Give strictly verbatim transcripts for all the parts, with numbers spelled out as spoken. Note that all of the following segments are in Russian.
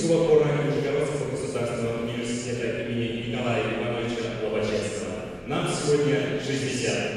студенческого хора Нижегородского государственного университета имени Николая Ивановича Лобачевского. Нам сегодня шестьдесят.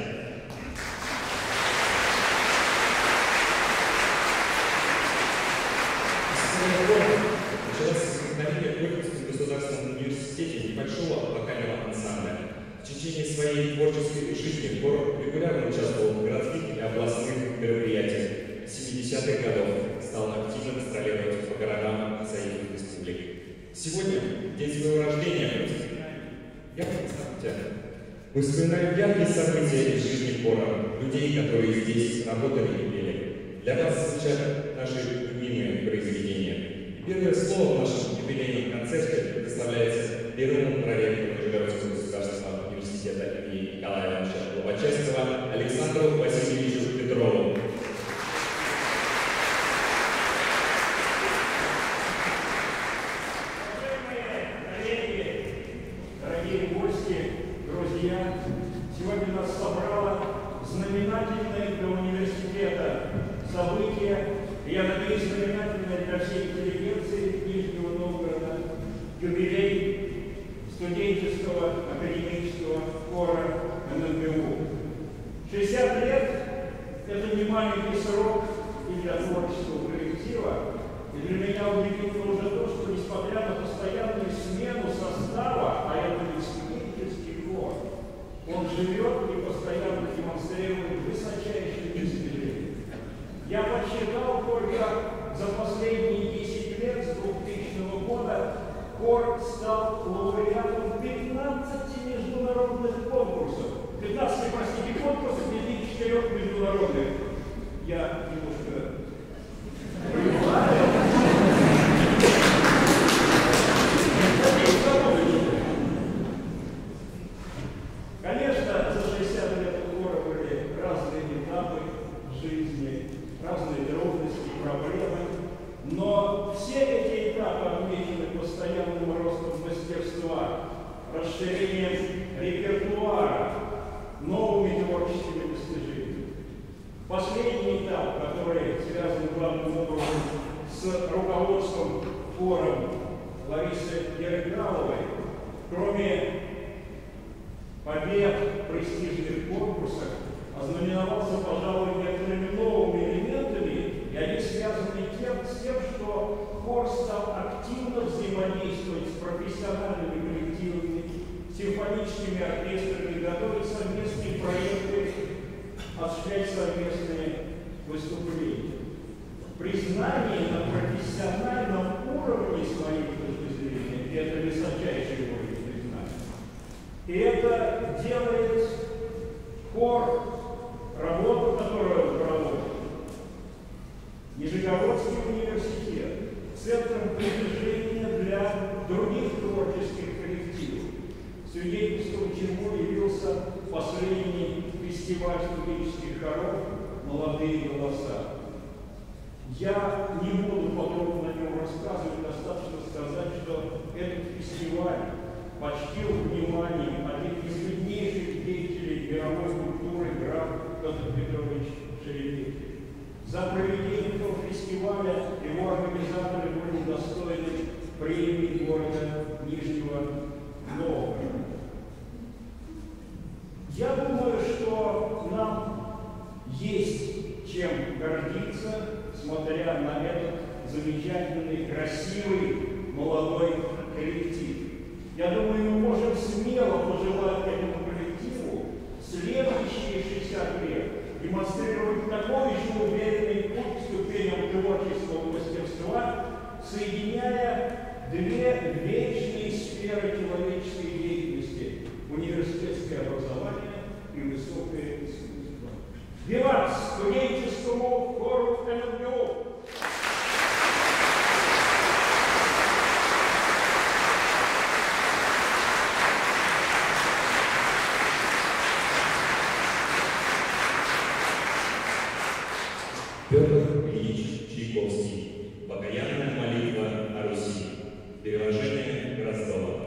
Началось возникновение в Горьковском государственном университете небольшого вокального ансамбля. В течение своей творческой жизни хор регулярно участвовал в городских и областных мероприятиях. С семидесятых годов стал активно гастролировать по городам и союзных республик. Сегодня, в день своего рождения, мы вспоминаем яркие события. Мы вспоминаем яркие события из жизни хора, людей, которые здесь работали и пели. Для вас звучат наши любимые произведения. И первое слово в нашем юбилейном концерте предоставляется первому проректору Нижегородского государственного университета имени Николая Ивановича Лобачевского Александру Васильевичу Петрову. Сегодня нас собрало знаменательное для университета событие, и я надеюсь, знаменательное для всей интеллигенции Нижнего Новгорода, юбилей студенческого академического хора эн эн бэ у. шестьдесят лет – это не маленький срок и для творческого коллектива, и для меня удивительно уже то, что несмотря на постоянную смену состава, а это не студенческий хор, он живет и постоянно демонстрирует высочайшие достижения. Я подсчитал только за последние десять лет, с двухтысячного года, хор стал лауреатом пятнадцати международных конкурсов. пятнадцати, простите, конкурсов из четырёх международных. Я немножко понимаю. Конечно, за шестьдесят лет у хора были разные этапы жизни, разные трудности и проблемы, но все эти этапы отмечены постоянным ростом мастерства, расширением репертуара, новыми творческими достижениями. Последний этап, который связан главным образом с руководством хором Ларисы Ярыгаловой, кроме побед в престижных конкурсах, ознаменовался, пожалуй, некоторыми новыми элементами, и они связаны тем, с тем, что хор стал активно взаимодействовать с профессиональными коллективами, симфоническими оркестрами, готовить совместные проекты, осуществлять совместные выступления. Признание на профессиональном уровне своих точки зрения – это высочайший уровень признания. И это делает хор, работу, которую он проводит, Нижегородский университет, центром притяжения для других творческих коллективов, свидетельством чему явился последний фестиваль студенческих хоров «Молодые голоса». Я не буду подробно о нем рассказывать, достаточно сказать, что этот фестиваль почтил вниманием один из виднейших деятелей мировой культуры граф Петр Петрович Шереметьев. За проведение этого фестиваля его организаторы были удостоены премии города Нижнего Новгорода. Я думаю, что нам есть чем гордиться, смотря на этот замечательный, красивый, молодой коллектив. Я думаю, мы можем смело пожелать этому коллективу следующие шестьдесят лет демонстрировать такой же уверенный путь к ступеням творческого мастерства, соединяя две вечные сферы человеческой деятельности – университетское образование и высокое искусство. Виват студенческому хору эн эн бэ у! Петр Ильич Чайковский. Покаянная молитва о Руси. Переложение Дроздова.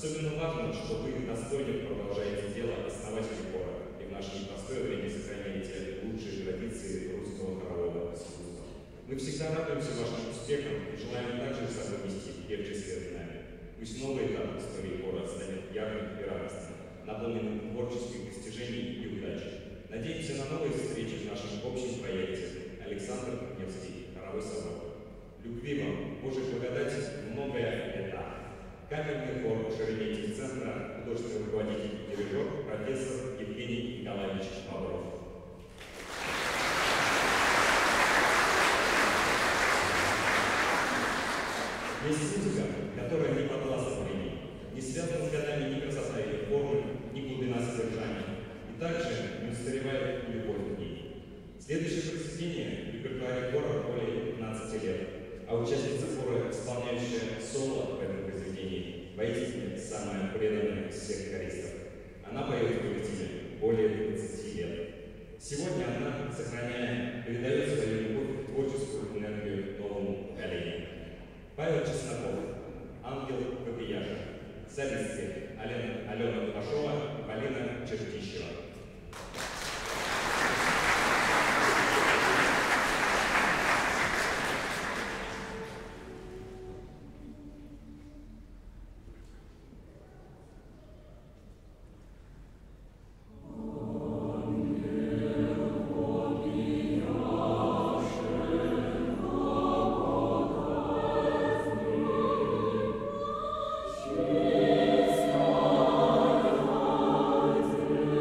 Особенно важно, что вы достойно продолжаете дело основателей хора и в наше непростое время сохраняете лучшие традиции русского хорового искусства. Мы всегда радуемся вашим успехам и желаем также совместить певческое знамя. Пусть новый этап истории хора станет ярким и радостным, наполненным творческих достижений и удач. Надеемся на новые встречи в нашем общем проекте «Александр Невский. Хоровой собор». Любви вам, Божьей благодати, многое лета. Камерный хор Шереметьев-центра, художественный руководитель и дирижер, профессор Евгений Николаевич Бобров. Есть музыка, которая не подвластна времени, не связана с годами ни красота ее формы, ни глубина содержания, и также не устаревает любовь к ней. Следующее произведение в репертуаре хора более пятнадцати лет, а участница хора, исполняющая соло в этом произведении, воистину самая преданная из всех хористов. Она поет в коллективе более двадцати лет. Сегодня она, сохраняя, передает свою любовь и творческую энергию новому поколению. Павел Чесноков, ангел Копияжа, солистки Алена, Алена Пашова, Полина Чертищева. She's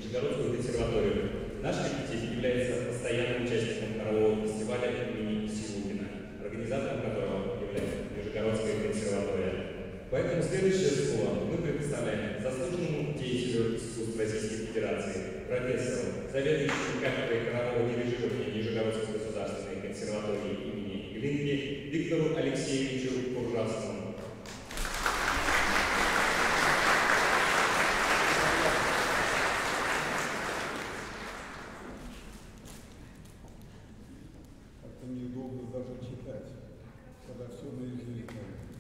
Нижегородскую консерваторию. Наш коллектив является постоянным участником хорового фестиваля имени Силугина, организатором которого является Нижегородская консерватория. Поэтому следующее слово мы предоставляем заслуженному деятелю искусств Российской Федерации, профессору, заведующему кафедрой хорового дирижирования Нижегородской государственной консерватории имени Глинки Виктору Алексеевичу Куржавскому. Неудобно даже читать, когда все на языке.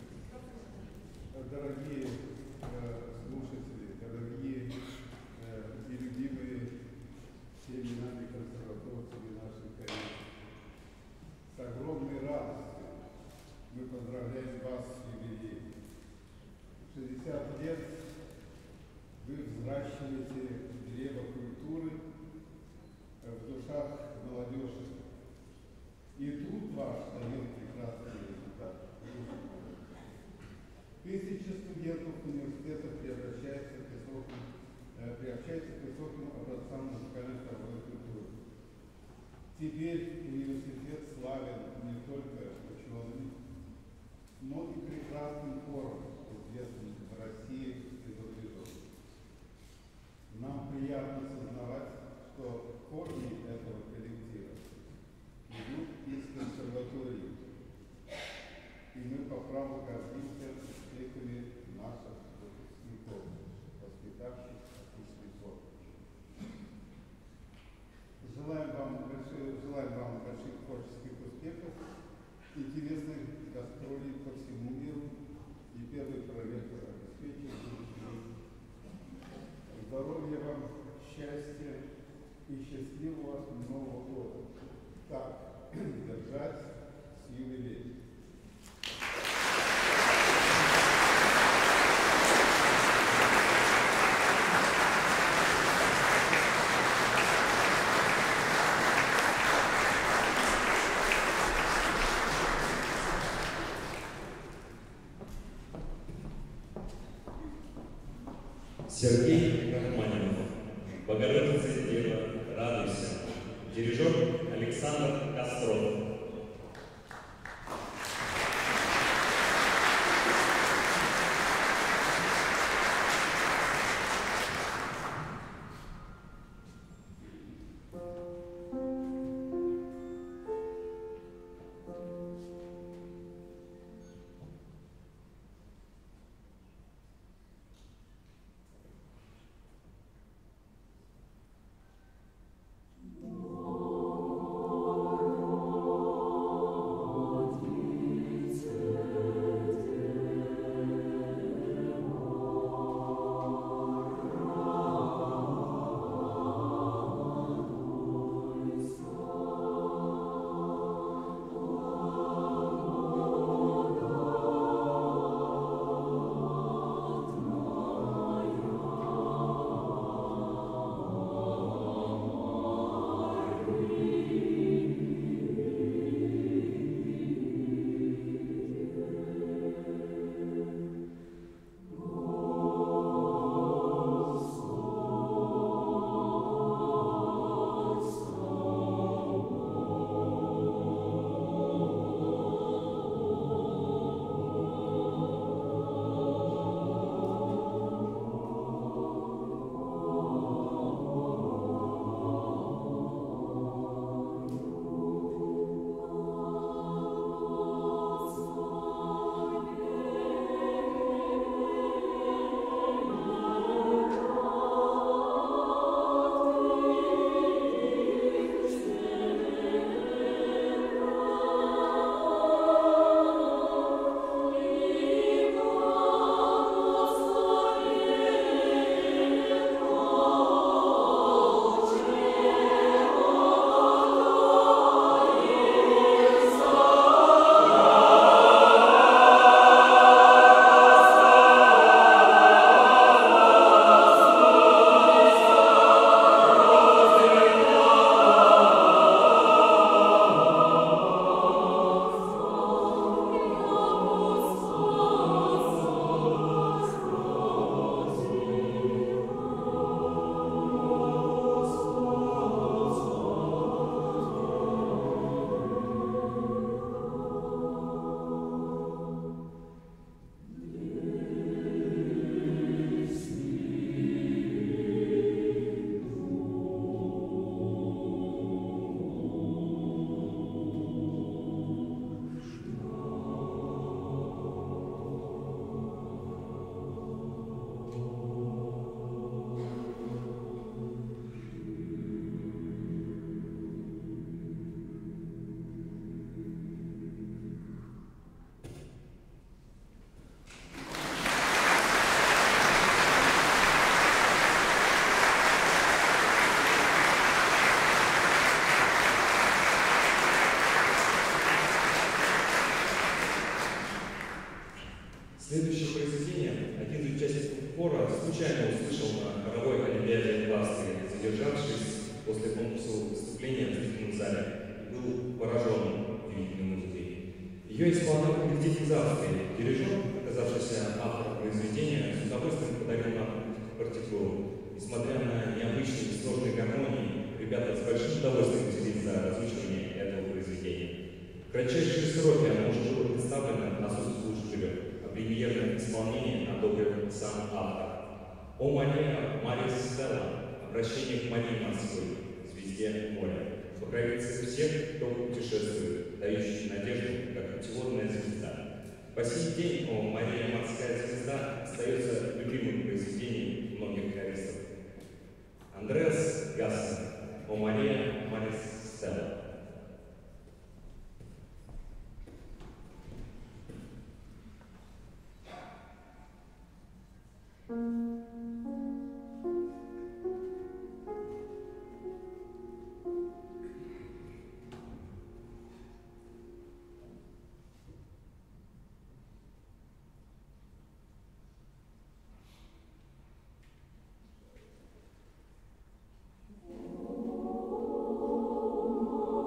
Дорогие э, слушатели, дорогие э, и любимые всеми нами консерваторцами наших коллег, с огромной радостью мы поздравляем вас с юбилеем. шестьдесят лет вы взращиваете древо культуры в душах молодежи. И труд ваш дает прекрасный результат. Тысячи студентов университета превращаются к высоким, э, приобщаются к высоким образцам музыкальной хоровой культуры. Теперь университет славен не только учеными, но и прекрасным хором, известным в России и за рубежом. Нам приятно сознавать, что корни этого коллектива идут из консерватории, и мы по праву гордимся успехами наших выпускников, воспитавших выпускников. Желаем вам больших, желаем вам больших творческих успехов, интересных гастролей по всему миру, и первый проректор обеспечит здоровья вам, счастья и счастливого Нового года. Так, держать с юбилеем. Сергей Рахманинов. Богородица Дева, радуйся. Дирижер Александр Костров. Oh задержавшись после конкурса выступления в зрительном зале, и был поражен удивительной музыкой. Ее исполнял коллектив из Австрии. Дирижер, оказавшийся автором произведения, с удовольствием подарил нам партитуру. Несмотря на необычные и сложные гармонии, ребята с большим удовольствием взялись за разучивание этого произведения. В кратчайшие сроки оно уже было представлено на соцслужителях, а премьерное исполнение одобрил сам автор. «О Мария, Мария Стелла», обращение к Марии Морской, звезде моря, покровительнице всех, кто путешествует, дающий надежду, как путеводная звезда. По сей день «О Мария, морская звезда» остается любимым произведением многих хористов. Андреас Гассен, «О Мария, Мария Стелла». Oh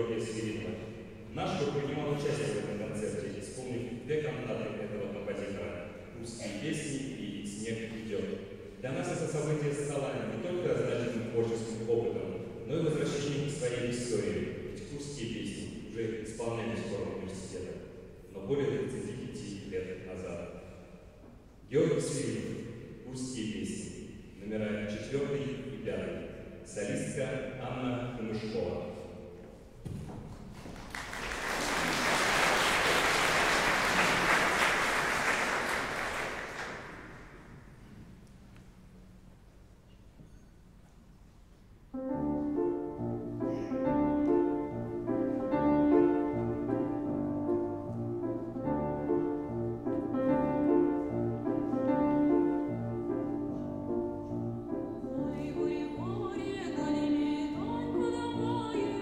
Георгия Свиридова. Наш хор принимал участие в этом концерте, исполнив две кантаты этого композитора «Русские песни» и «Снег идет». Для нас это событие стало не только значимым творческим опытом, но и возвращением к своей истории. Ведь «Русские песни» уже исполнялись хором университета, но более тридцати пяти лет назад. Георгий Свиридов, «Русские песни», номера четвертый и пятый, солистка Анна Камышкова. Ой, ой, горе, горе, тонко домой.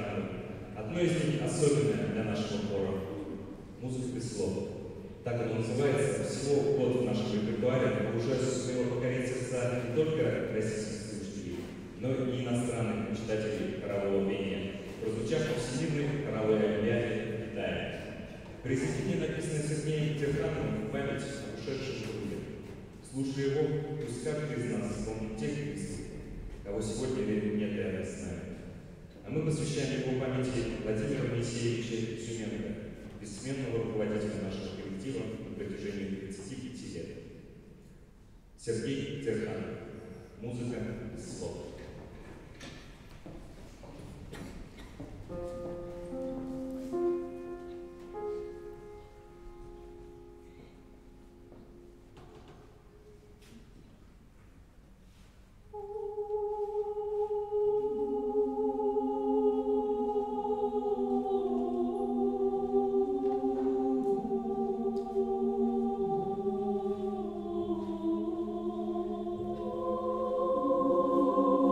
каналы. Одно из них особенное для нашего хора – «Музыка без слов». Так оно называется. Всего год в нашем репертуаре, но уже сумело покорить сердца не только российских слушателей, но и иностранных мечтателей хорового пения, прозвучав по всемирной хоровой олимпиаде в Китае. Произведение, написанное Сергеем Терхановым в память о ушедшем друге. Слушая его, пусть каждый из нас вспомнит тех близких, кого сегодня нет рядом с нами. А мы посвящаем его памяти Владимира Моисеевича Тюменко, бессменного руководителя нашего коллектива на протяжении тридцати пяти лет. Сергей Терханов. Музыка без слов. Oh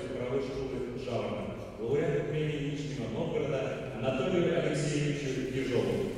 хоровой школы Жаворонок, лауреату премии Нижнего Новгорода Анатолию Алексеевичу Ежову.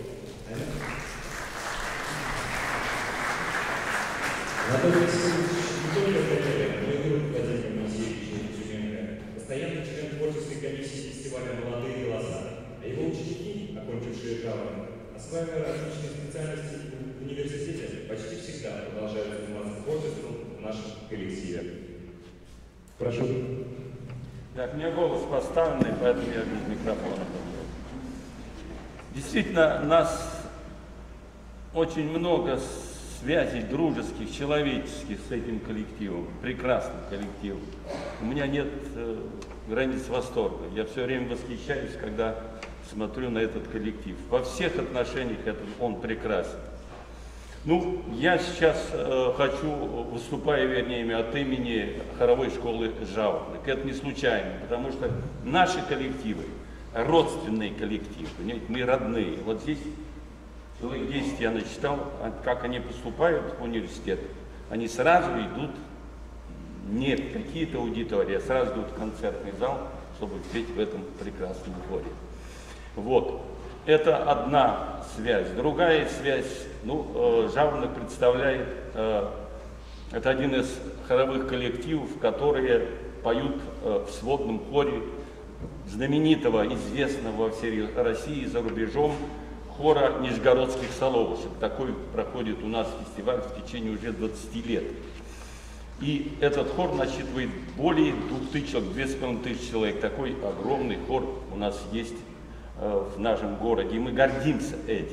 Анатолий Алексеевич не только коллега, но и друг Владимира Моисеевича Тюменко, постоянный член творческой комиссии фестиваля «Молодые голоса», а его ученики, окончившие Жаворонок, осваивая различные специальности в университете, почти всегда продолжают заниматься творчеством в нашем коллективе. Прошу. Так, у меня голос поставленный, поэтому я без микрофона. Действительно, нас очень много связей дружеских, человеческих с этим коллективом, прекрасным коллективом. У меня нет э, границ восторга. Я все время восхищаюсь, когда смотрю на этот коллектив. Во всех отношениях это, он прекрасен. Ну, я сейчас э, хочу, выступая, вернее, от имени хоровой школы Жаворонок. Это не случайно, потому что наши коллективы, родственные коллективы, понимаете, мы родные. Вот здесь человек десять я начитал, как они поступают в университет. Они сразу идут не в какие-то аудитории, а сразу идут в концертный зал, чтобы петь в этом прекрасном хоре. Вот. Это одна связь. Другая связь, ну, э, Жаворонок представляет, э, это один из хоровых коллективов, которые поют э, в сводном хоре знаменитого, известного во всей России и за рубежом хора нижегородских соловушек. Такой проходит у нас фестиваль в течение уже двадцати лет. И этот хор насчитывает более двух тысяч человек, две с половиной тысячи человек. Такой огромный хор у нас есть э, в нашем городе, и мы гордимся этим.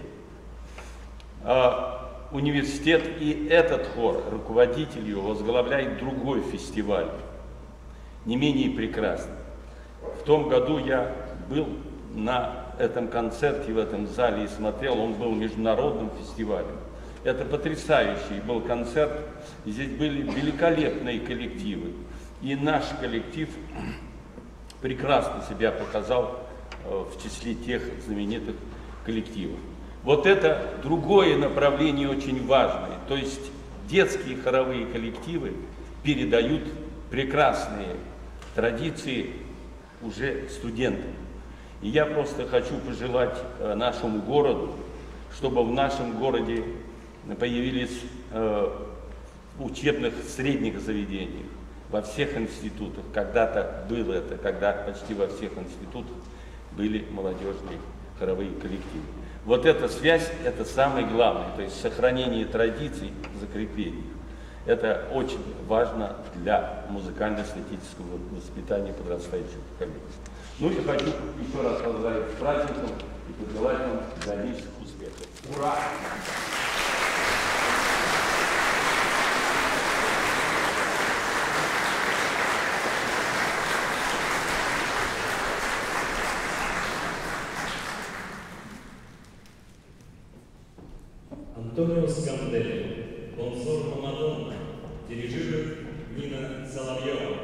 А университет и этот хор, руководитель его, возглавляет другой фестиваль, не менее прекрасный. В том году я был на этом концерте в этом зале и смотрел, он был международным фестивалем. Это потрясающий был концерт, здесь были великолепные коллективы. И наш коллектив прекрасно себя показал в числе тех знаменитых коллективов. Вот это другое направление очень важное. То есть детские хоровые коллективы передают прекрасные традиции уже студентам. И я просто хочу пожелать нашему городу, чтобы в нашем городе появились э, учебных средних заведениях, во всех институтах. Когда-то было это, когда почти во всех институтах были молодежные хоровые коллективы. Вот эта связь, это самое главное, то есть сохранение традиций, закрепление. Это очень важно для музыкально-эстетического воспитания подрастающего поколения. Ну и хочу еще раз поздравить с праздником и пожелать вам дальнейших успехов. Ура! Антонио Сканделли, консорт Мадонна, дирижирует Нина Соловьева.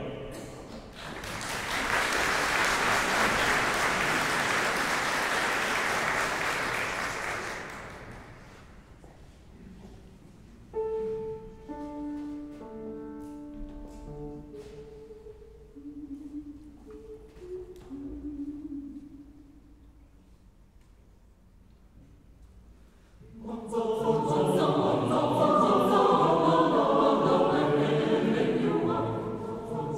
Thank you.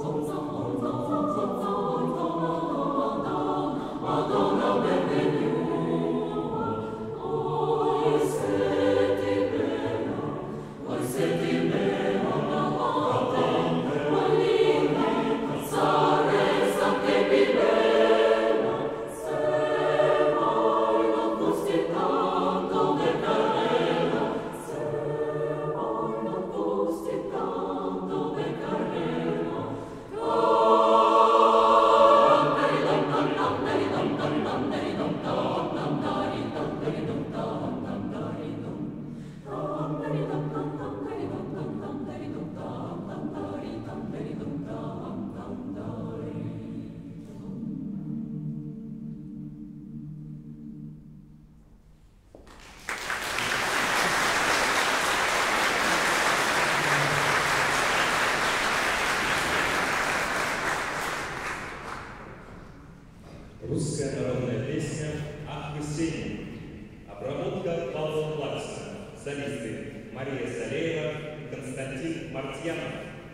Русская народная песня «Ах вы сени». Обработка Павла Плаксина. Солисты Мария Салеева и Константин Мартьянов.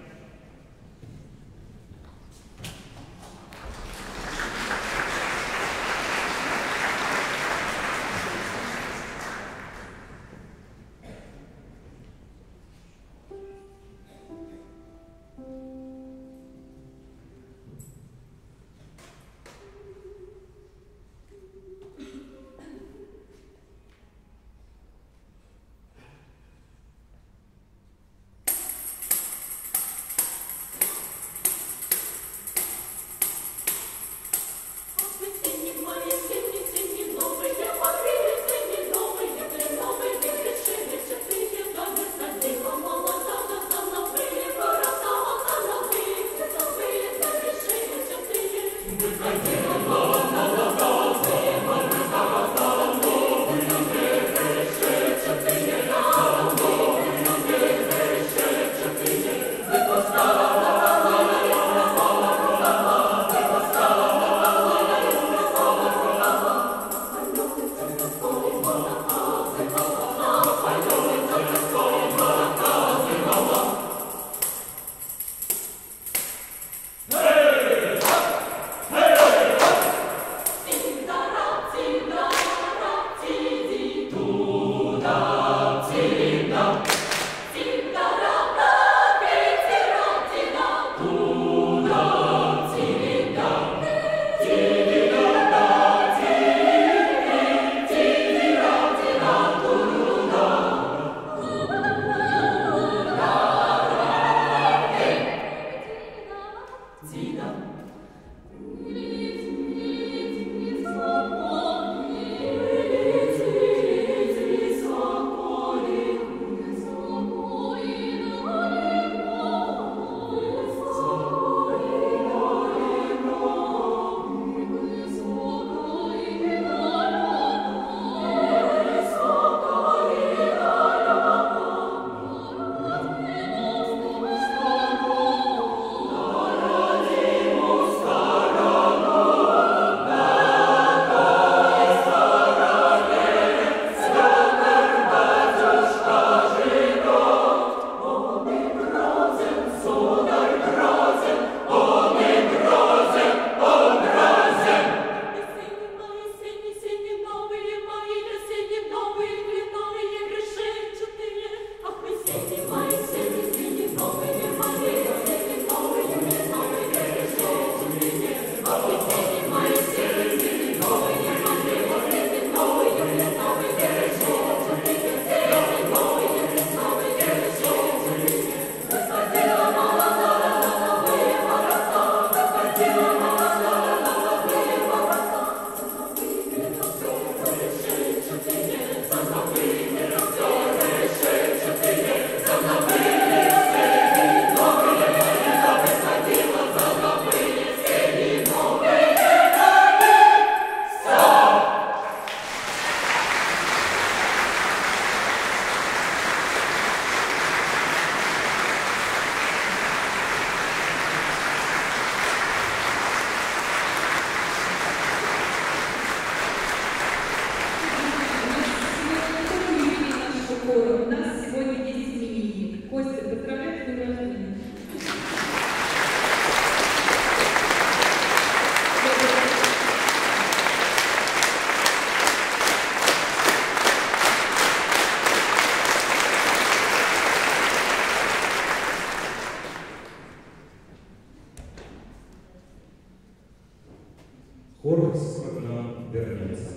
Хор скоро вернется.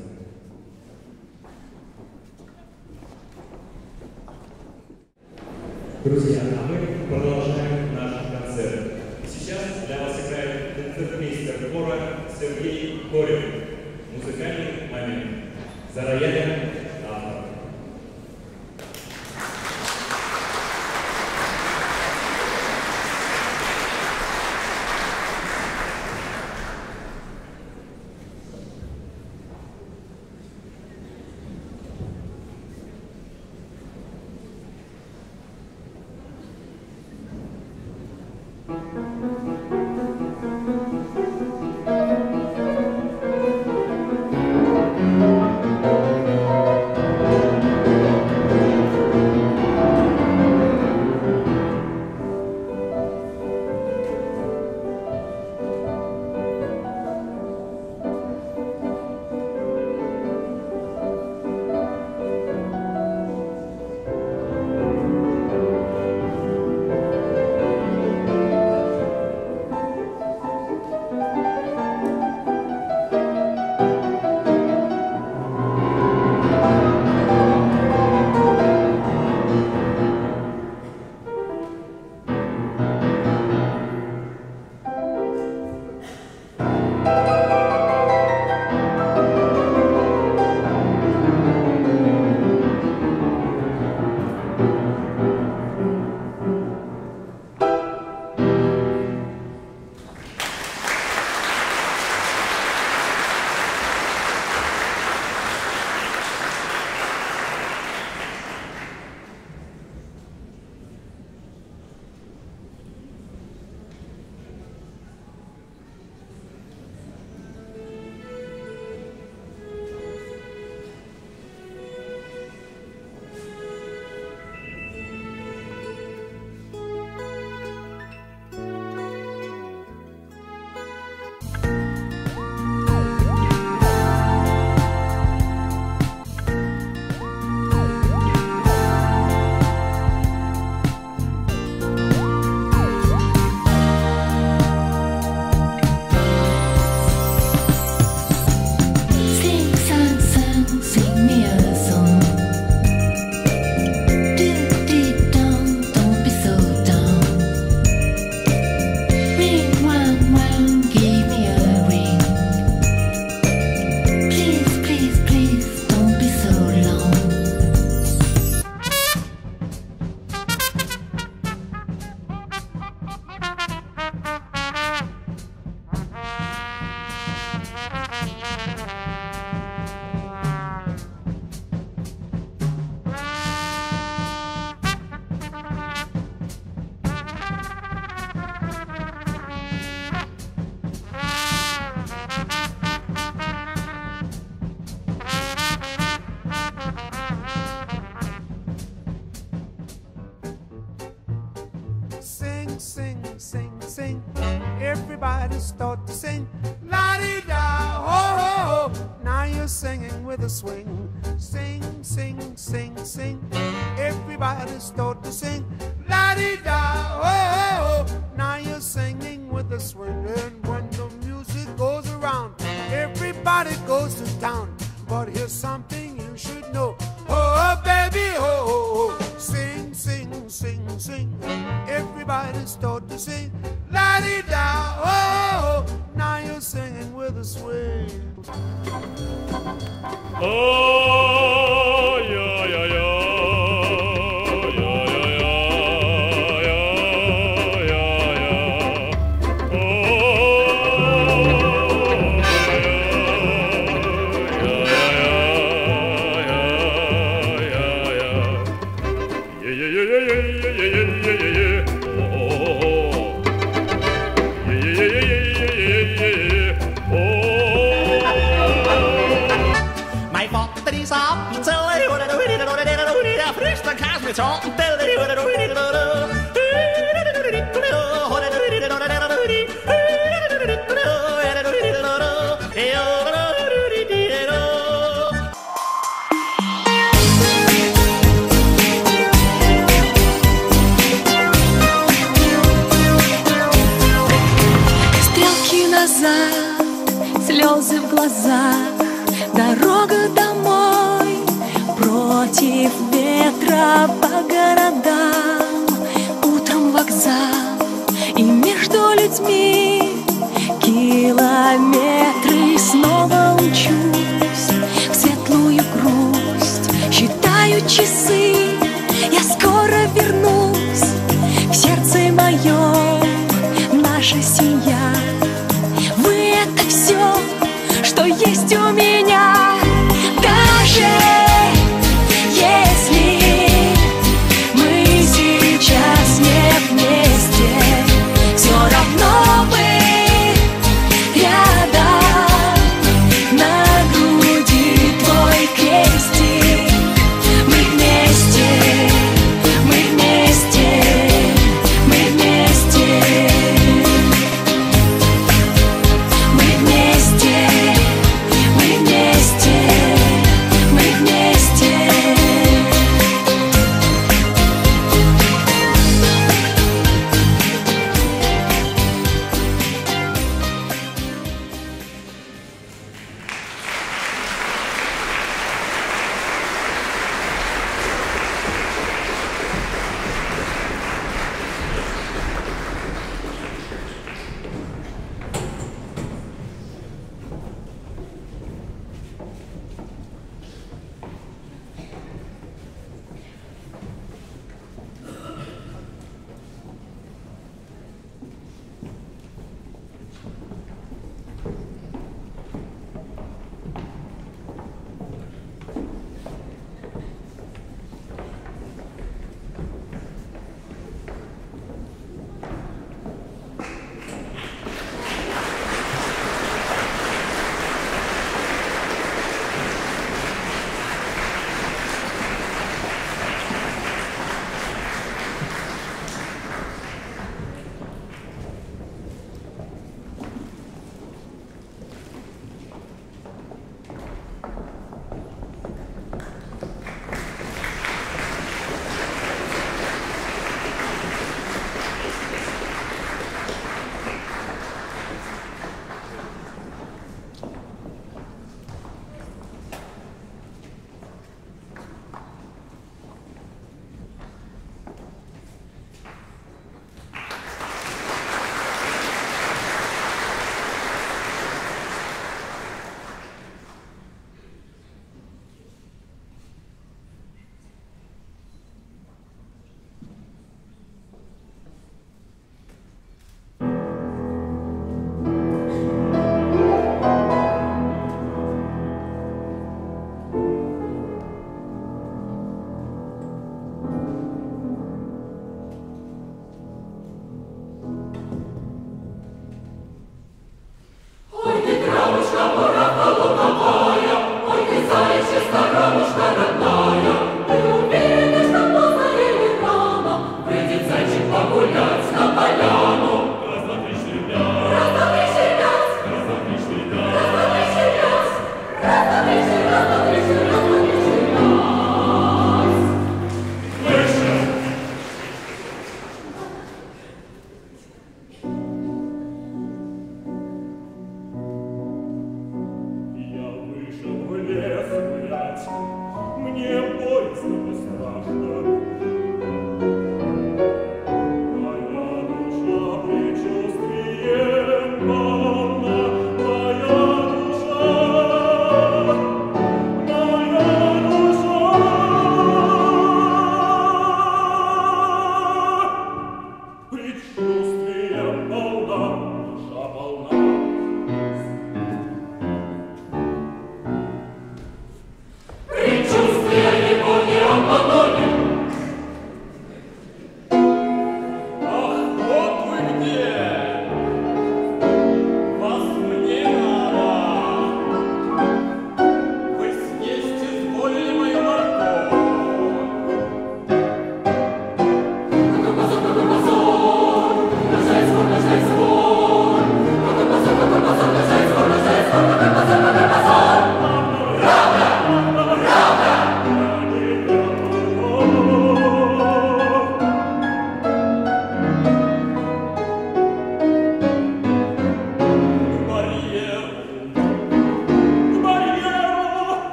Друзья, а мы продолжаем наш концерт. Сейчас для вас играет концертмейстер хора Сергей Корев. Музыкальный момент. За роялем автор. Thank you. everybody start to sing. La-di-da, ho-ho-ho, now you're singing with a swing. Sing, sing, sing, sing, everybody start to sing. La-di-da, ho-ho-ho, now you're singing with a swing. And when the music goes around, everybody goes to town. But here's something you should know. Oh, baby, oh, oh, oh. Sing, sing, sing, sing. Everybody start to sing. La-di-da, oh, oh, oh. Now you're singing with a swing. Oh, yeah, yeah, yeah. Стрелки назад, слезы в глазах, дорога домой против ветра по городам. Утром вокзал, и между людьми километры. Снова учусь в светлую грусть, считаю часы, я скоро вернусь. В сердце моем наша семья. Вы — это все, что есть у меня. Даже если мы сейчас не вместе, все равно мы рядом. На груди твой крестик. Мы вместе, мы вместе, мы вместе. Мы вместе, мы вместе.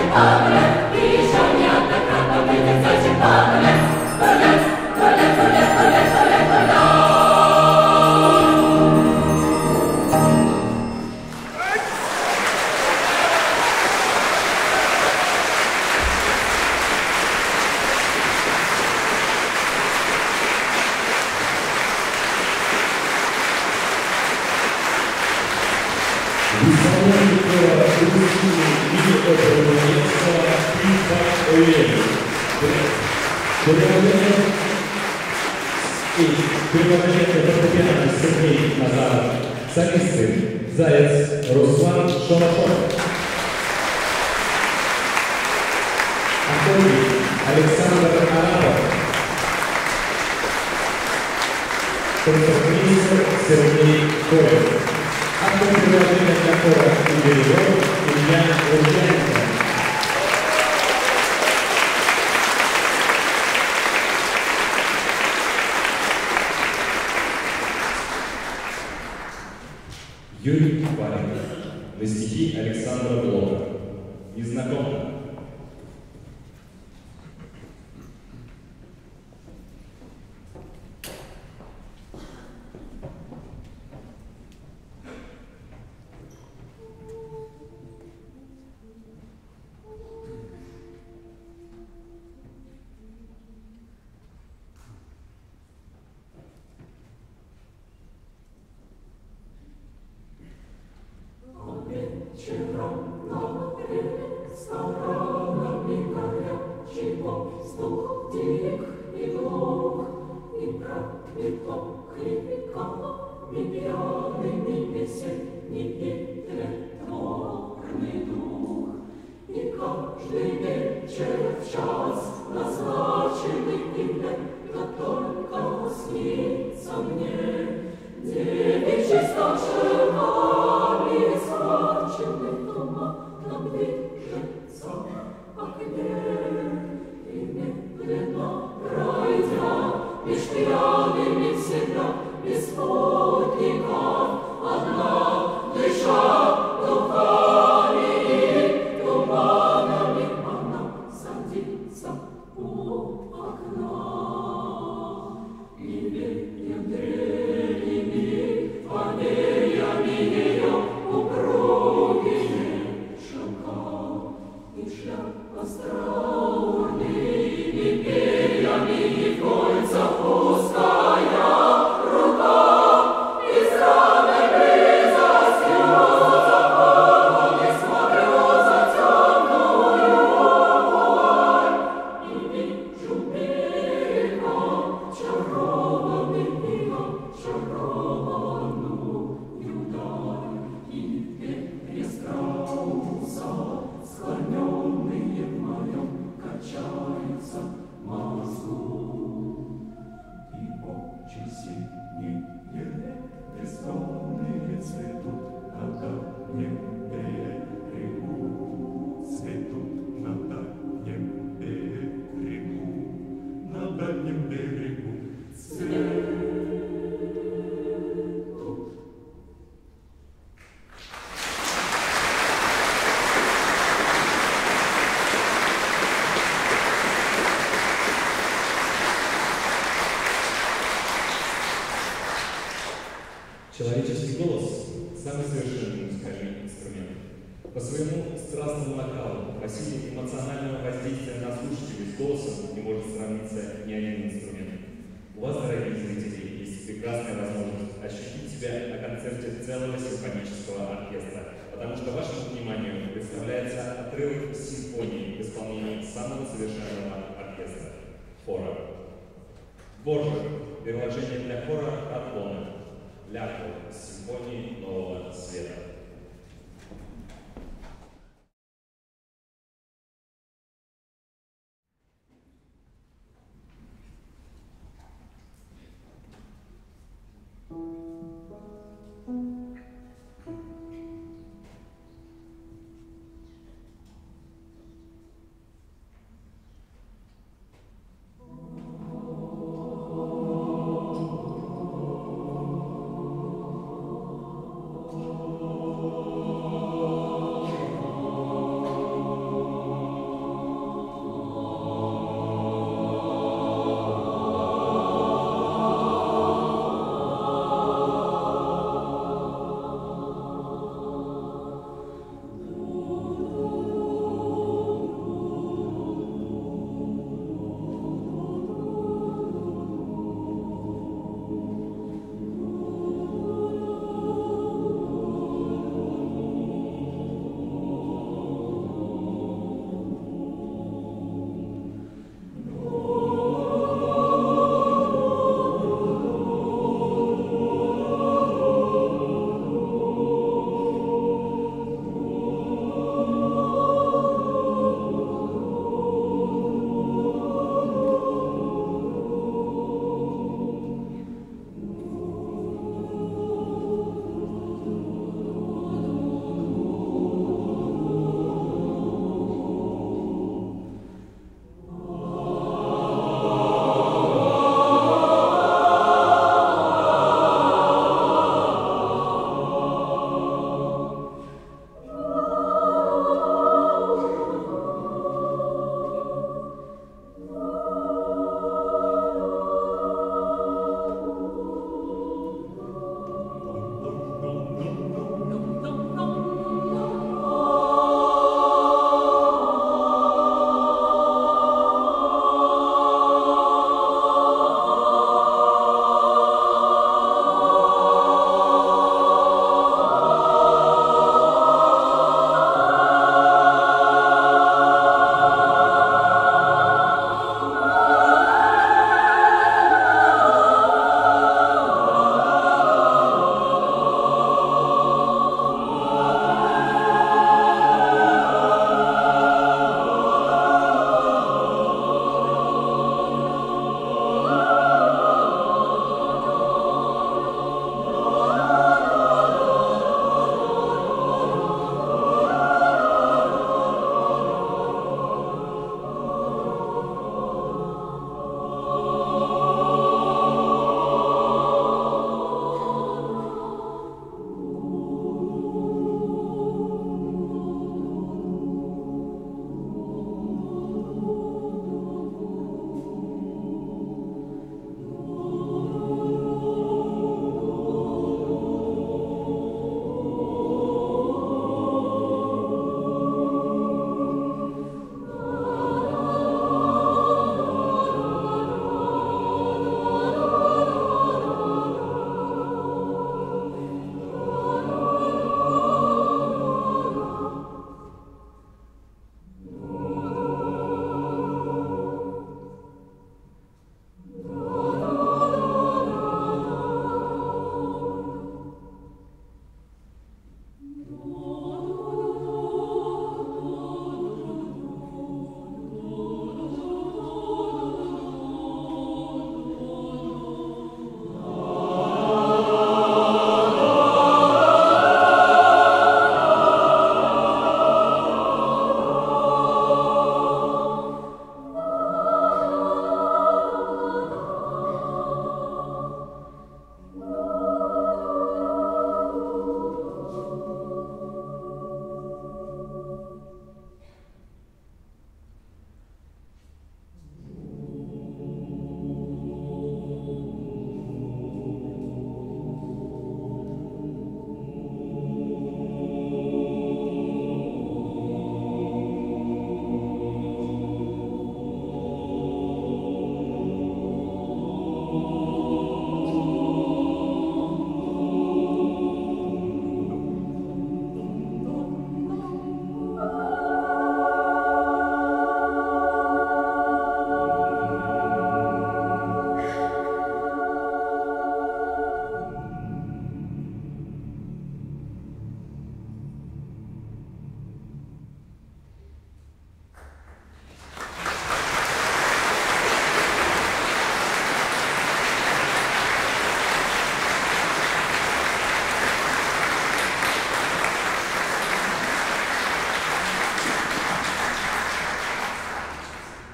Приглашение фортепиано Сергей Назаров, солисты Заяц Руслан Шалашов, аккордеон Александр Арапов, концертмейстер Сергей Корев, автор приложения для хора и дирижер Илья Луженко. Юрий Варин на стихи Александра Блока. Незнакомка. Человеческий голос – самый совершенный музыкальный инструмент. По своему страстному накалу, по силе эмоционального воздействия на слушателей с голосом не может сравниться ни один инструмент. У вас, дорогие зрители, есть прекрасная возможность ощутить себя на концерте целого симфонического оркестра, потому что вашему вниманию представляется отрывок симфонии в исполнении самого совершенного оркестра – хора. Дворжик – переложение для хора от Лоны. Ляхов из симфонии Нового Света. Oh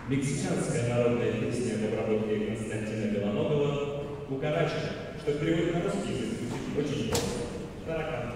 Мексиканская народная песня в обработке Константина Белоногова «Кукарача», что в переводе на русский язык звучит очень просто. Таракан.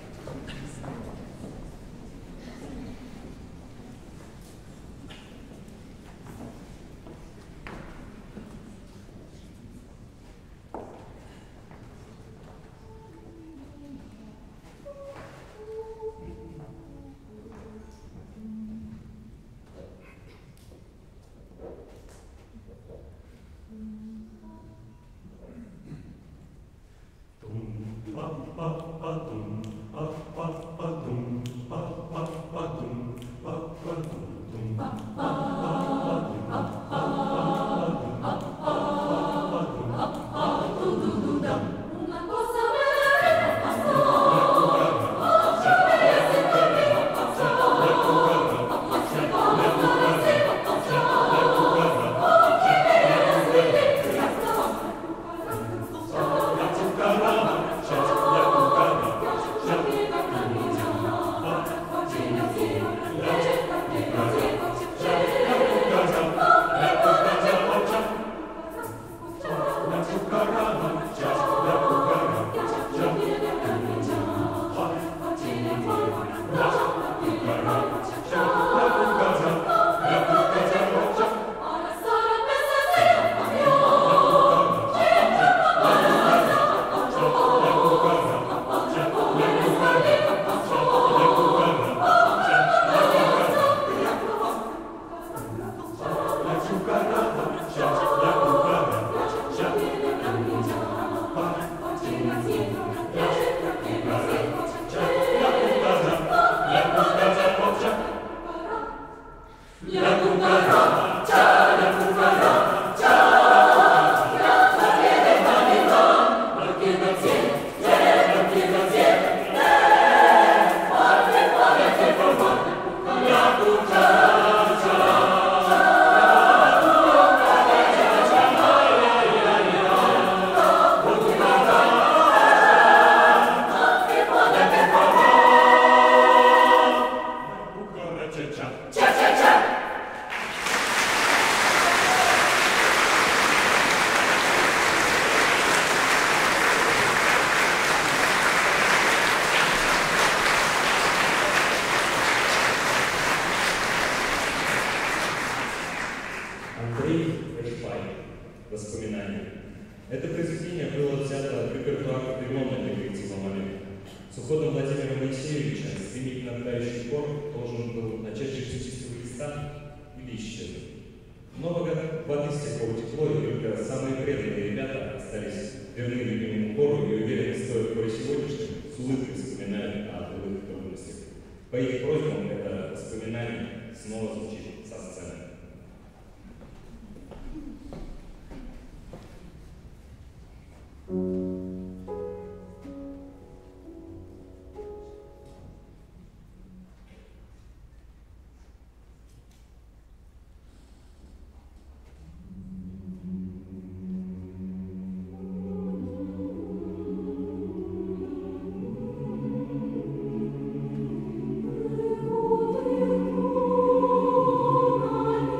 По их просьбам это воспоминание снова звучит со сцены. Thank you.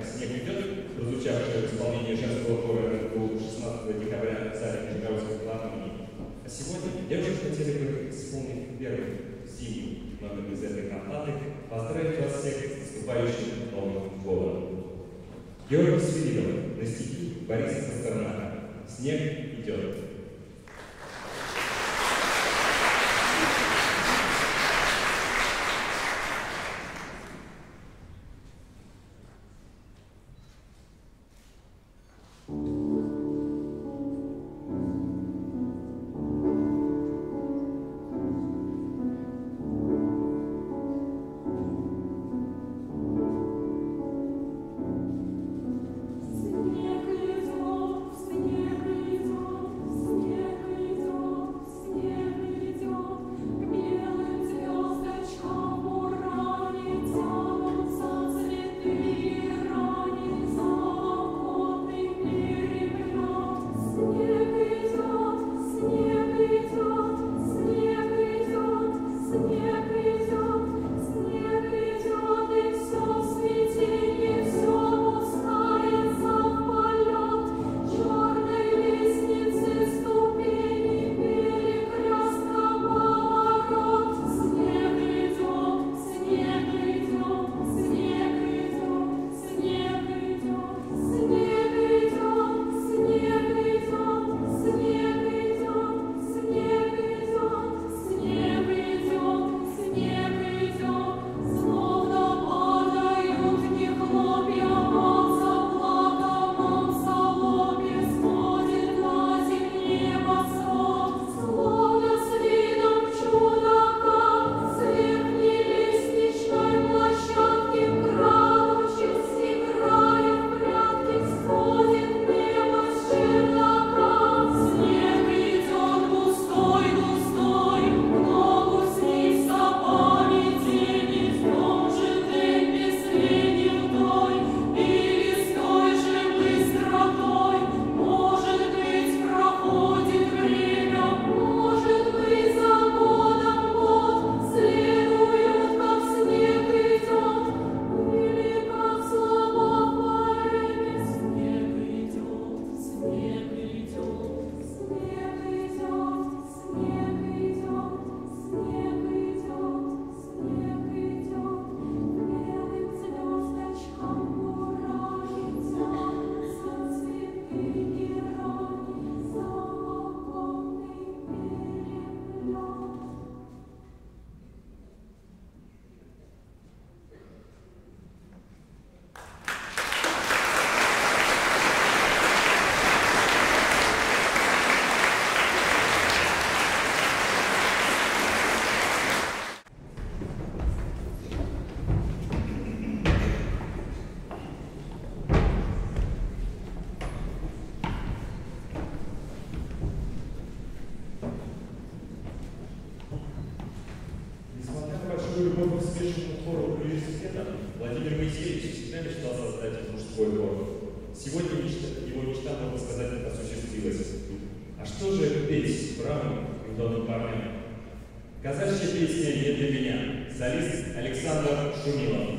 «Снег идет», прозвучавшее в исполнении женского хора шестнадцатого декабря в зале Нижегородской филармонии. А сегодня я очень хотел бы, исполнить первый зимний номер из этой кантаты, поздравить вас всех с наступающим Новым годом. Георгий Свиридов на стихи Бориса Пастернака «Снег идет». любовь к успешному хору университета Владимир Моисеевич всегда мечтал создать мужской хор. Сегодня мечта, его мечта, можно сказать, осуществилась. А что же петь бравым юным парням? Казачья песня «Не для меня». Солист Александр Шумилов.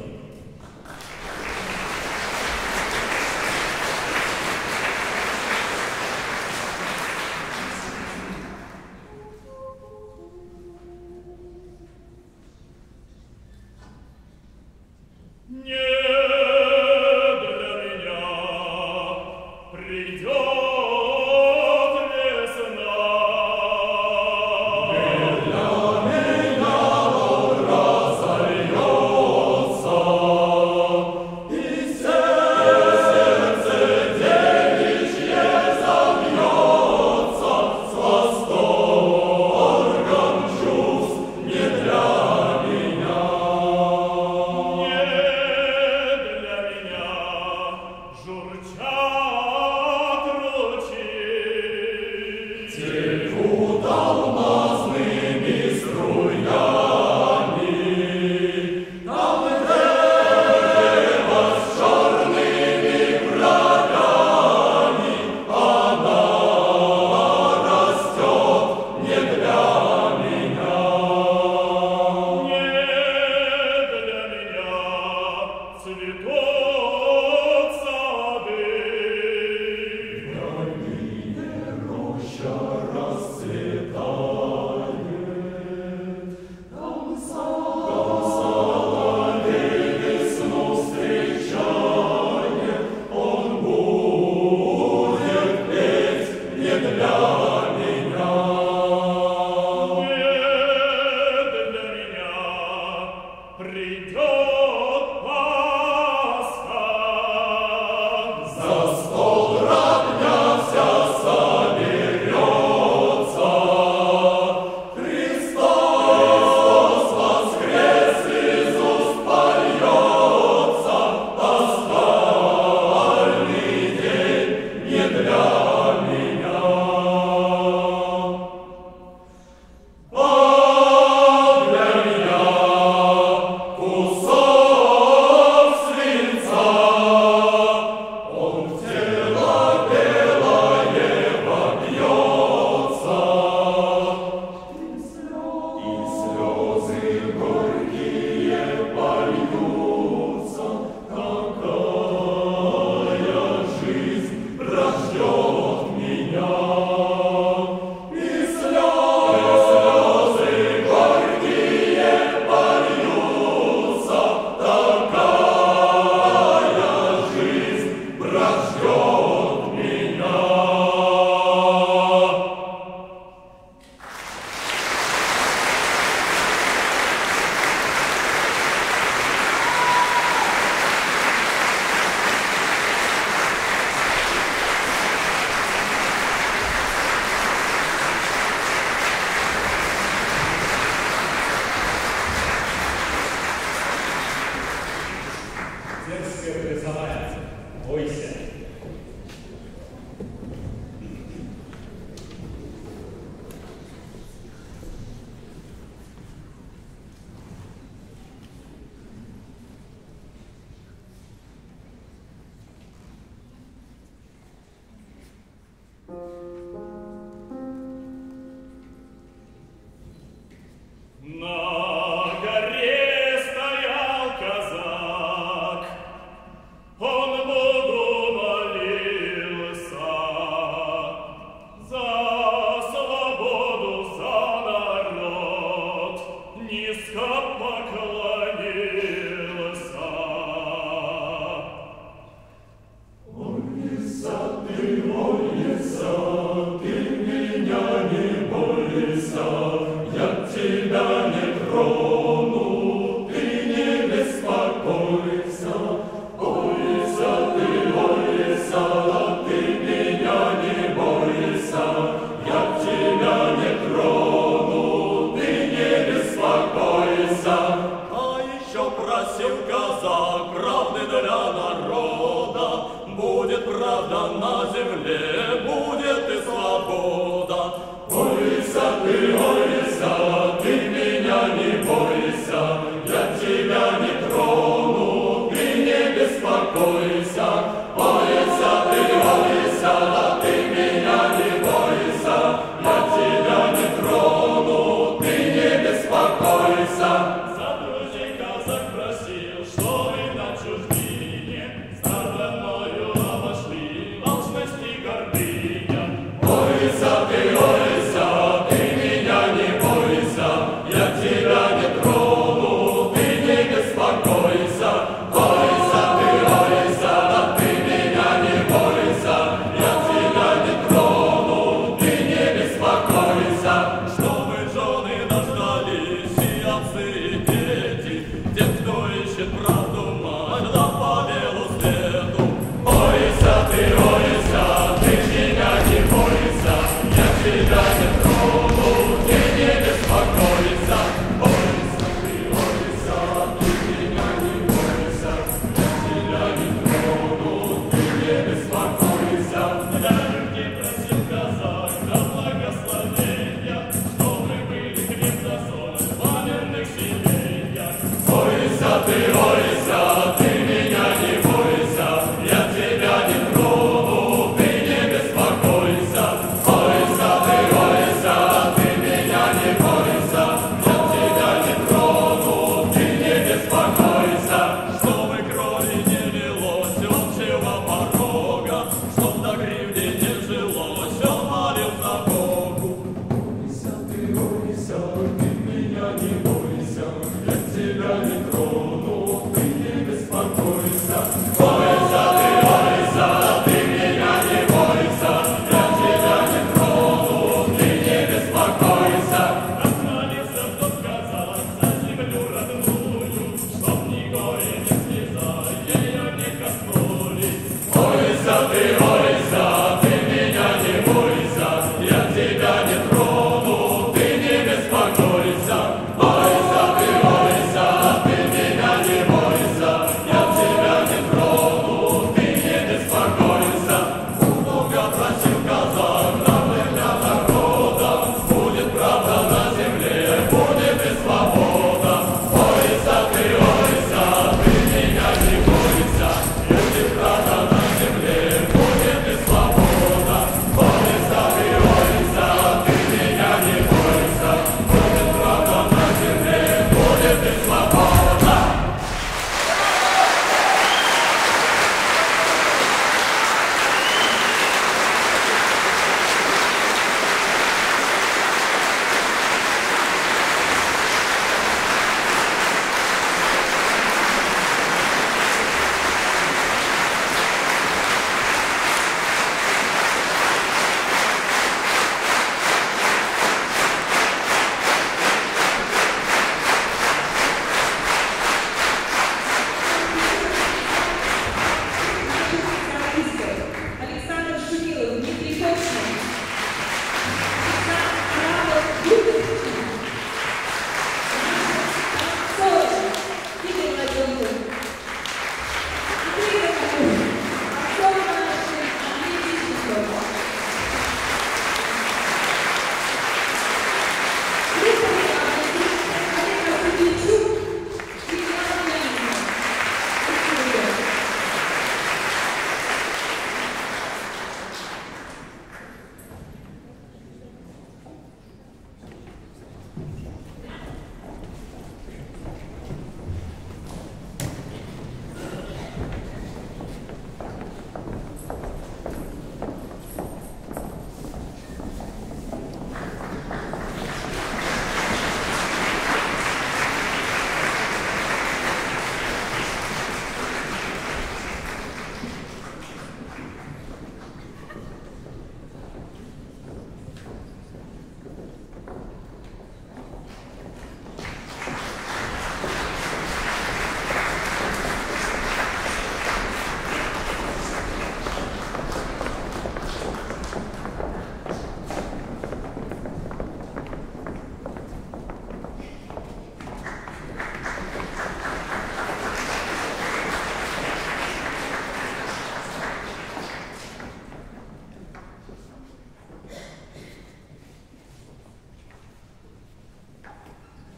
Разольется тебе будет и свобода. Бойся ты, бойся, ты меня не бойся, я тебя не трону, ты не беспокойся. Бойся ты, бойся, ты меня не бойся, я тебя не трону, ты не беспокойся. За друзей казак просил, что вы на чужбине старой мною обошли, должности гордыни.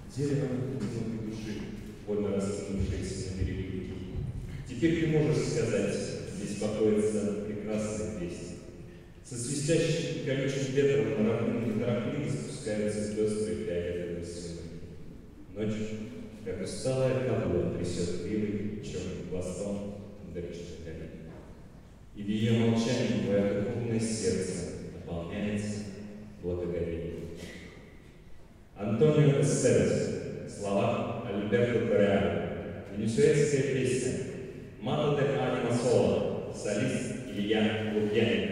дерево глубокой души, вольно раскинувшееся на берегу реки. Теперь ты можешь сказать, здесь покоится прекрасная песня. Со свистящим и колючим ветром на равнину неторопливо спускаются пестрые фиолетовые сумы. Ночь, как усталая кобыла, трясет гривой черным хвостом дырочных коней. И в ее молчании твое духовное сердце наполняется благоговением. Антонио Эстевес, слова Альберто Кореано, венесуэльская песня «Мато де анима соло», солист Илья Лукьяненко.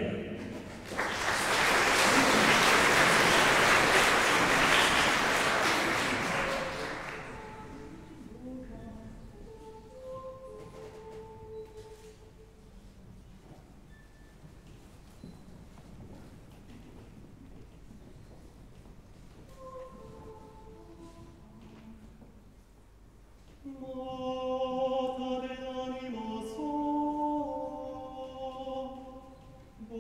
Mata dell'anima sua,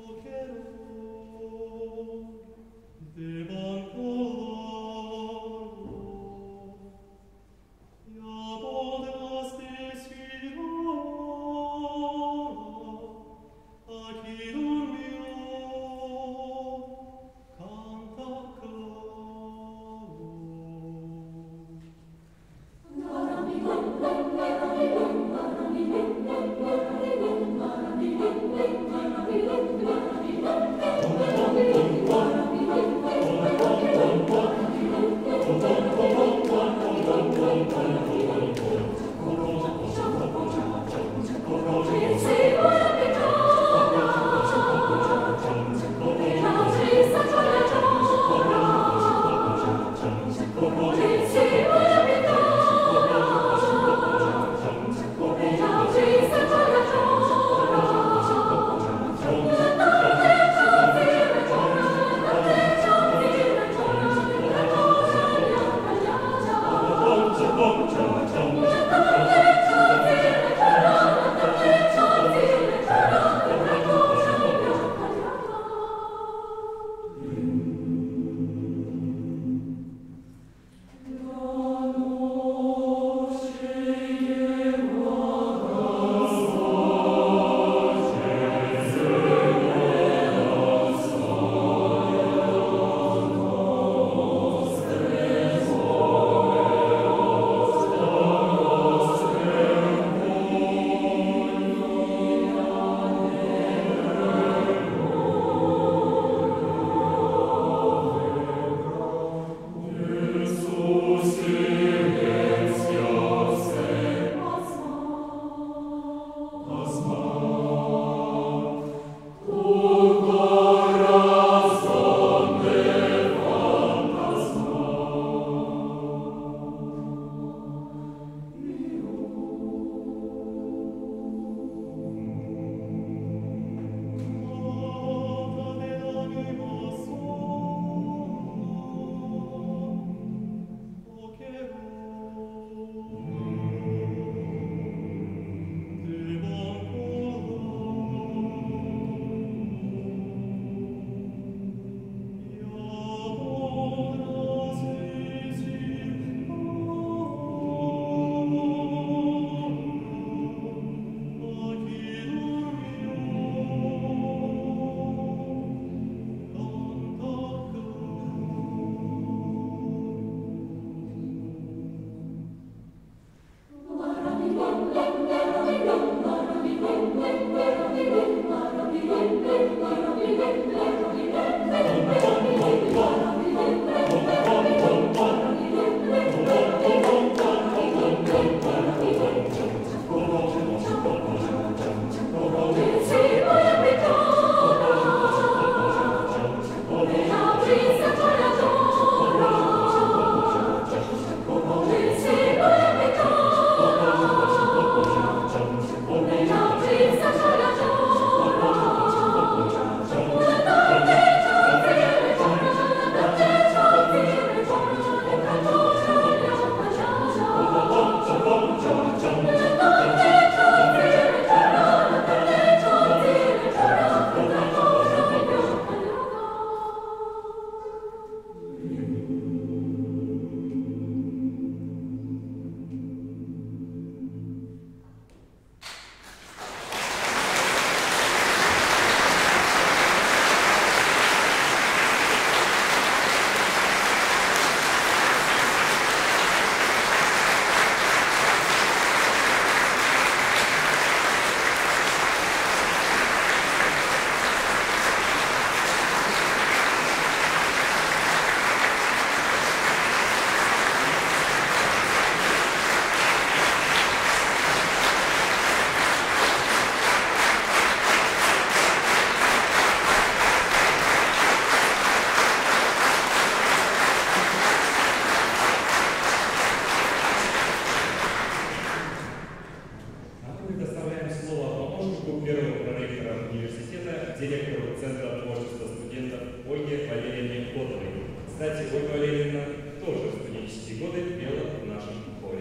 Ольга Валерьевна тоже в студенческие годы пела в нашем хоре.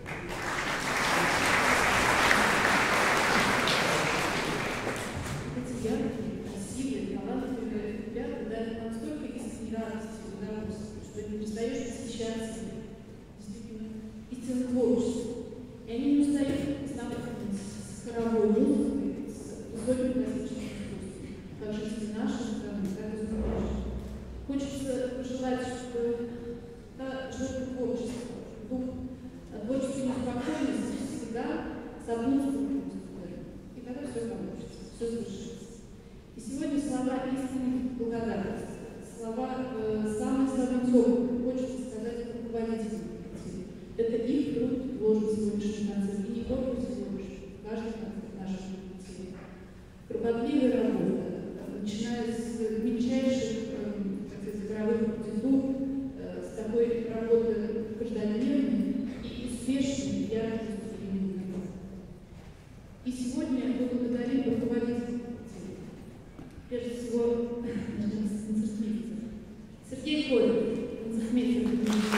Эти яркие, красивые, талантливые ребята дали нам столько искренней радости и удовольствия, что не перестаешь восхищаться действительно истинным творчеством. И они не устают знакомиться с хоровой музыкой, с высоким классическим искусством, как жители нашей страны, так и зарубежной. Хочется пожелать, чтобы да, живое творчество, дух творческой неспокойности всегда сопутствует музыке. И тогда все получится, все свершится. И сегодня слова истинной благодарности, слова э, самые самые теплые, хочется сказать руководителям. Это их труд вложен в сегодняшний концерт. И не только сегодняшний, каждый концерт нашего коллектива. Кропотливая работа, начиная с мельчайших игровых партитур, с такой работы каждодневной и успешной, яркой выступления. И сегодня мы благодарим руководителя, прежде всего, концертмейстера. Сергей Колев, концертмейстер.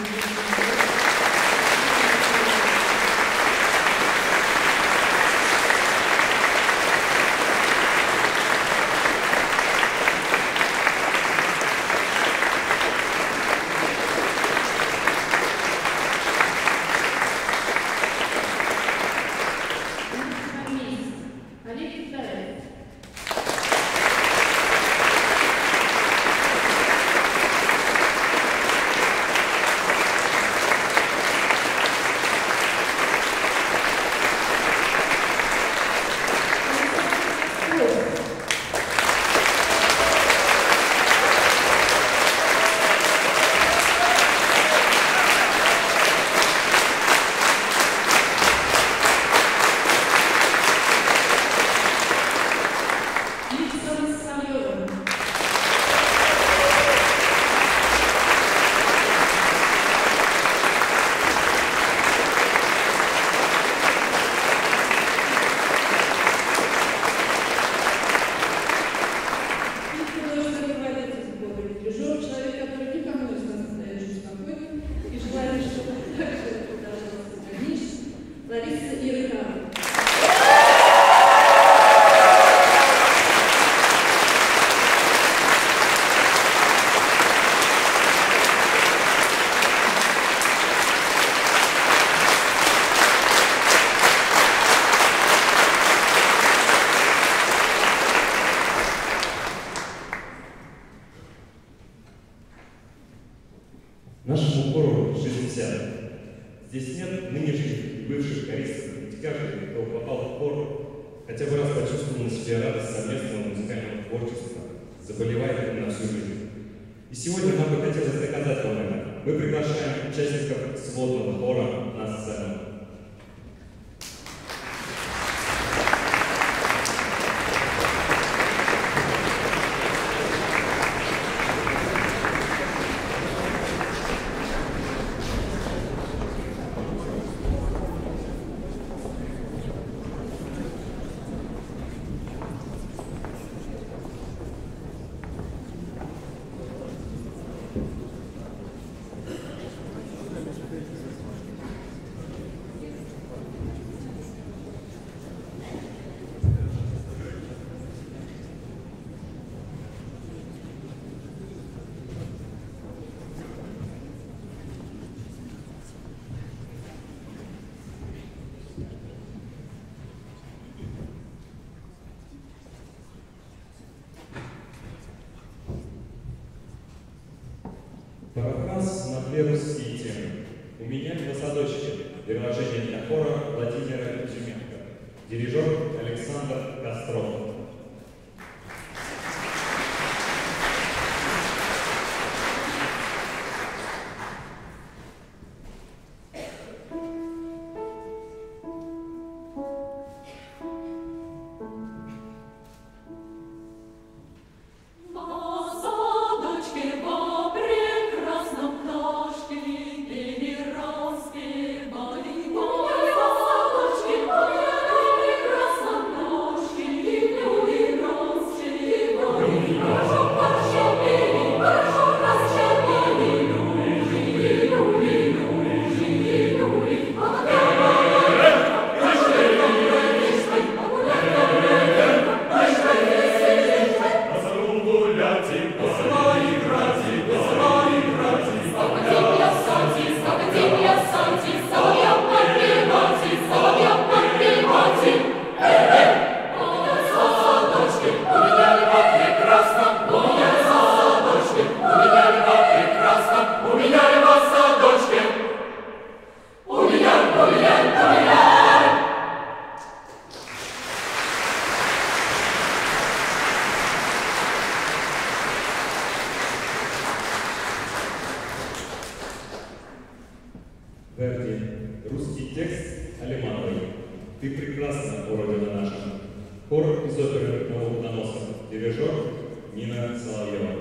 Нашему хору шестьдесят. Здесь нет нынешних и бывших хористов, ведь каждый, кто попал в хор, хотя бы раз почувствовал на себе радость совместного музыкального творчества, заболевает на всю жизнь. И сегодня нам бы хотелось доказать вам это. Мы приглашаем участников сводного хора на сцену. Парафраз на две русские темы. У меня два садочки. Переложение для хора Владимира Изюменко. Дирижер Александр Костров. Thank you. Верди. Русский текст Алимановой. «Ты прекрасна, о Родина наша». Хор из оперы «Новокузнецк». Дирижер Нина Соловьева.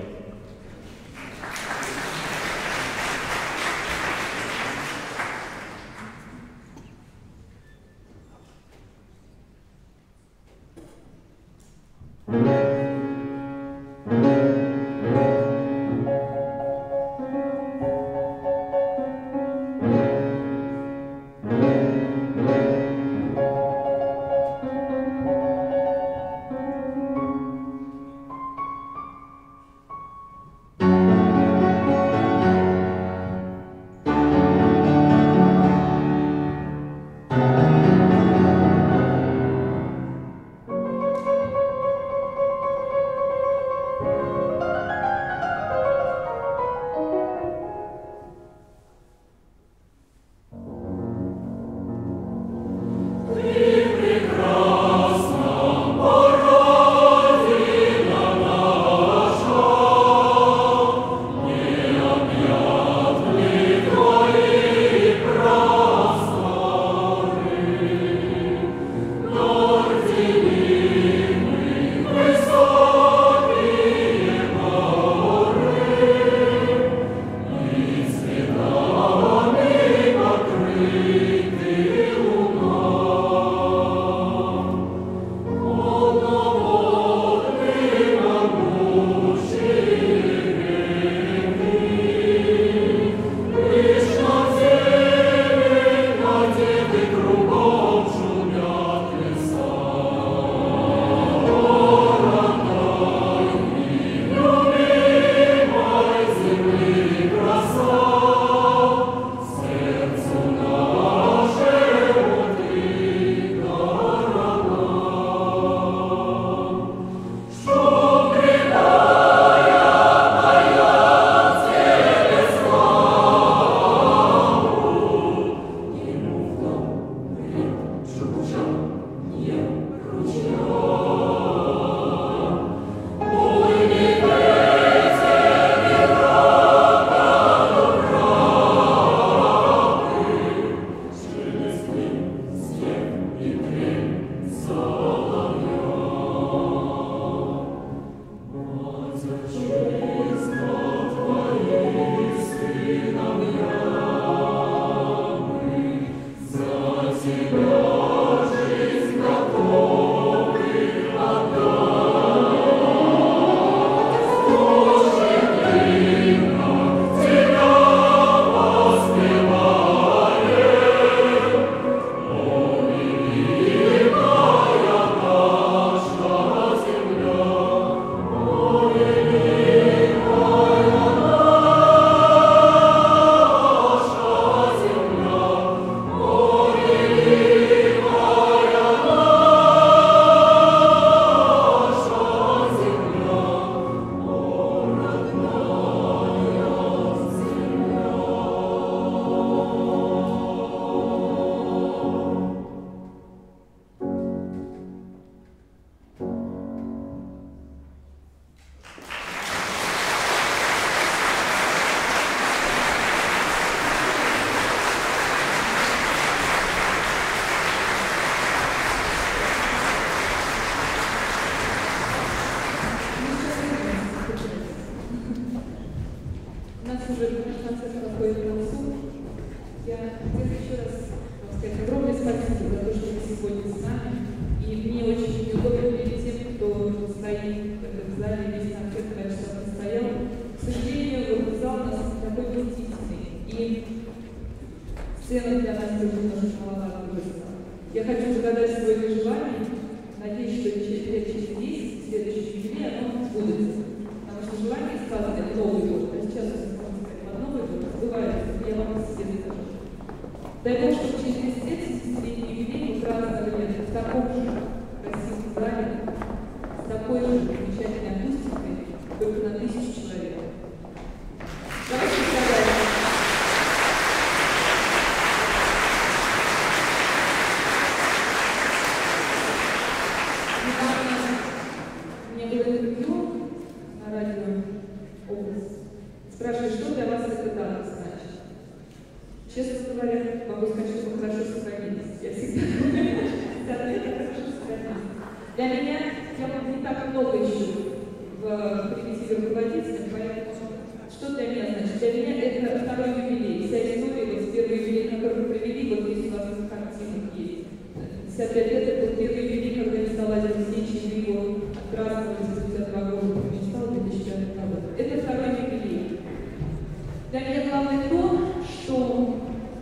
Честно говоря, могу сказать, что мы хорошо сохранились. Я всегда хорошо сохранились. Для меня, я не так много еще в коллективе руководителя, поэтому что для меня значит? Для меня это второй юбилей. Вся история, вот первый юбилей, который мы провели, вот здесь у вас в картинах есть. пятьдесят пять лет это был первый юбилей, когда я стала Алексеевичем, мы его отпраздновали с пятьдесят два года, как мечтала, в две тысячи пятом году. Это второй юбилей. Для меня главное то, что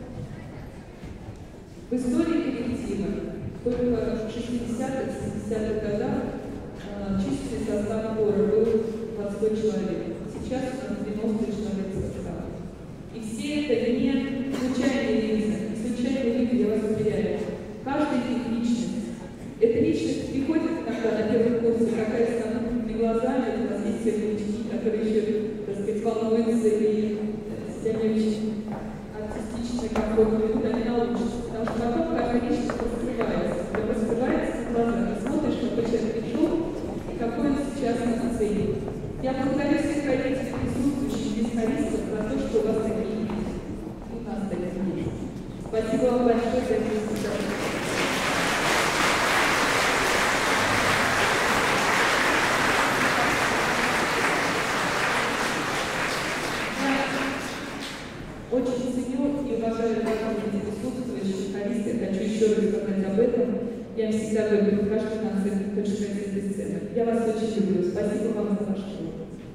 в истории коллектива только в шестидесятых, семидесятых годах э, численный состав хора был двадцать человек. Сейчас у нас девяносто человек состава. И все это не случайные лица, не случайные люди, я вас уверяю. Каждый из них личность. Эта личность приходит иногда на первый курс, какая с намытыми глазами, это у нас есть все ученики, которые еще, так сказать, волнуются и себя не очень артистично, комфортно ведут, они научатся. Потому что потом каждая личность раскрывается. Когда раскрывается на глазах, и смотришь, какой человек пришел и какой он сейчас на сцене. Я благодарю всех родителей, присутствующих здесь хористов, за то, что у вас такие есть. И у нас такие есть. Спасибо вам большое за это. Очень ценю и уважаю каждого из присутствующих хористов. Я хочу еще раз сказать об этом. Я всегда говорю, каждый концерт хочет пройти с этой сцены. Я вас очень люблю. Спасибо вам за ваш труд.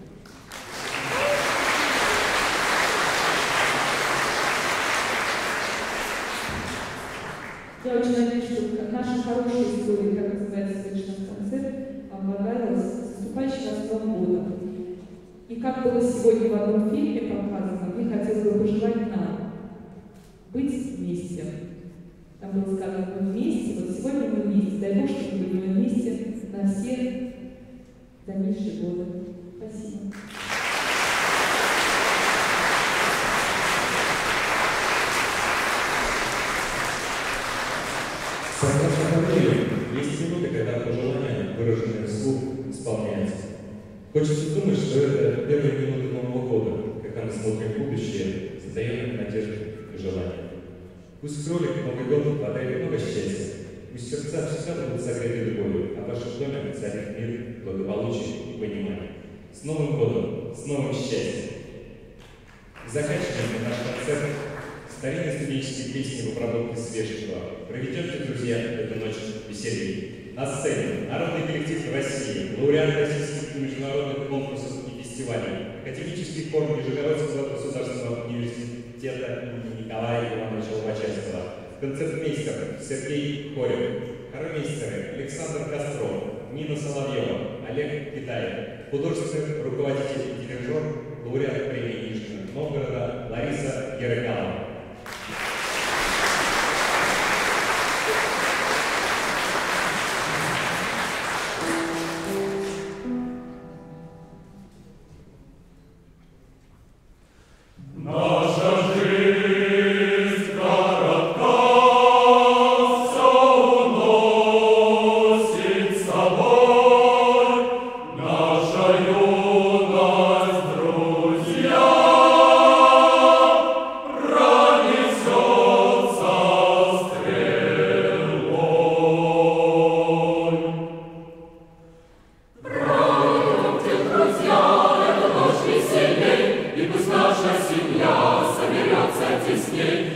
Я очень надеюсь, что наша хорошая история, как называется следующий концерт, вам понравилась. С наступающим нас Новым годом. И как было сегодня в одном фильме показано, мне хотелось бы пожелать нам быть вместе. Там было сказано, мы вместе, вот сегодня мы вместе. Дай Бог, чтобы мы были вместе на все дальнейшие годы. Спасибо. Есть минуты, когда пожелания, выраженные вслух, исполняются. Хочется думать, что это первые минуты Нового года, когда мы смотрим в будущее с взаимной надеждой и желанием. Пусть кролик Новый год подарит много счастья, пусть сердца всегда будут согреты любовью, а в вашем доме царит мир, благополучие и понимание. С Новым годом, с новым счастьем! И заканчиваем мы наш концерт старинной студенческой песни в обработке свежего. Проведемте, друзья, эту ночь веселье. На сцене народный коллектив России, лауреат российских и международных конкурсов и фестивалей, академический хор Нижегородского государственного университета имени Николая Ивановича Лобачевского, концертмейстер Сергей Хорев, хормейстеры Александр Костров, Нина Соловьева, Олег Китаев, художественный руководитель и дирижер, лауреат премии Нижнего Новгорода Лариса Ярыгалова. Семья соберется тесней.